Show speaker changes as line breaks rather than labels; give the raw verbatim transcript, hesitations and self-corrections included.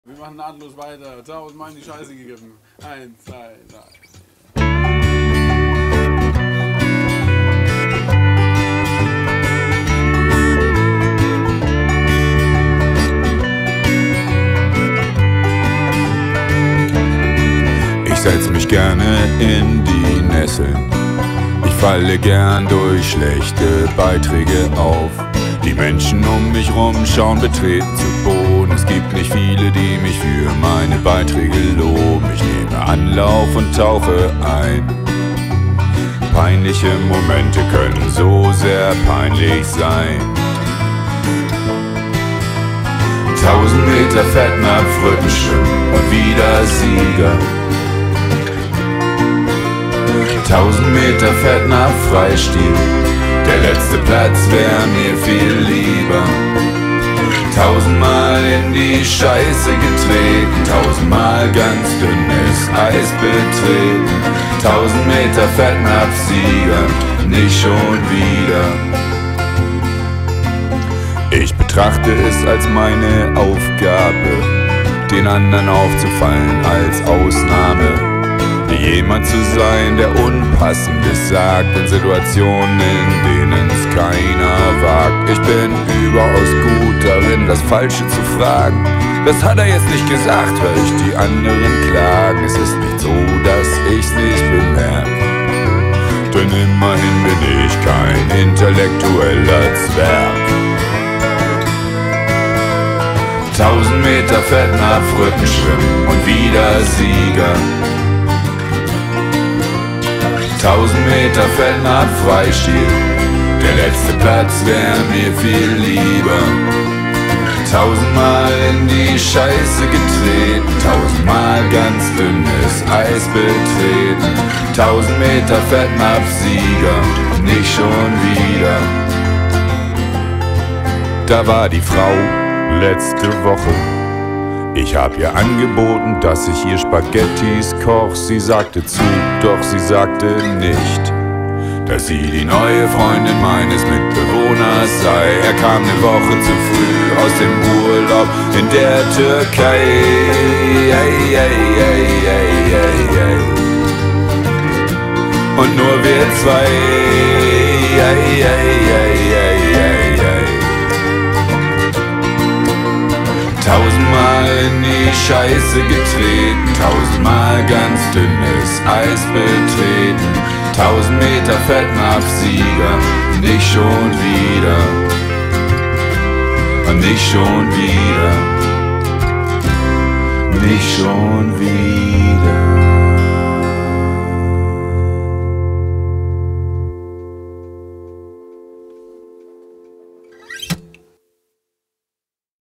Wir machen nahtlos weiter. Tausendmal in die Scheiße gegriffen. Eins, zwei, drei.
Ich setz mich gerne in die Nesseln. Ich falle gern durch schlechte Beiträge auf. Die Menschen um mich rum schauen betreten zu Boden. Es gibt nicht viele, die mich für meine Beiträge loben. Ich nehme Anlauf und tauche ein. Peinliche Momente können so sehr peinlich sein. Tausend Meter Fettnapf, Rückenschwimmen und wieder Sieger. Tausend Meter Fettnapf, Freistil. Der letzte Platz wär mir viel lieber. Tausendmal in die Scheiße getreten, tausendmal ganz dünnes Eis betreten. Tausend Meter Fettnapf-Sieger, nicht schon wieder. Ich betrachte es als meine Aufgabe, den anderen aufzufallen als Ausnahme. Jemand zu sein, der Unpassendes sagt in Situationen, in denen es keiner wagt. Ich bin überaus gut darin, das Falsche zu fragen. Das hat er jetzt nicht gesagt, hör ich die anderen klagen. Es ist nicht so, dass ich's nicht bemerke, denn immerhin bin ich kein intellektueller Zwerg. Tausend Meter Fettnapf, Rückenschwimmen und wieder Sieger. Tausend Meter Fettnapf, Freistil. Der letzte Platz wär mir viel lieber. Tausendmal in die Scheiße getreten, tausendmal ganz dünnes Eis betreten. Tausend Meter Fettnapf-Sieger, nicht schon wieder. Da war die Frau letzte Woche. Ich hab ihr angeboten, dass ich ihr Spaghettis koch. Sie sagte zu, doch sie sagte nicht, dass sie die neue Freundin meines Mitbewohners sei. Er kam eine Woche zu früh aus dem Urlaub in der Türkei. Ei, ei, ei, ei, ei, ei. Und nur wir zwei. Ei, ei, ei, ei, ei, ei. Tausendmal in die Scheiße getreten, tausendmal ganz dünnes Eis betreten. Tausend Meter Fettnapf-Sieger, nicht schon wieder, nicht schon wieder, nicht schon wieder.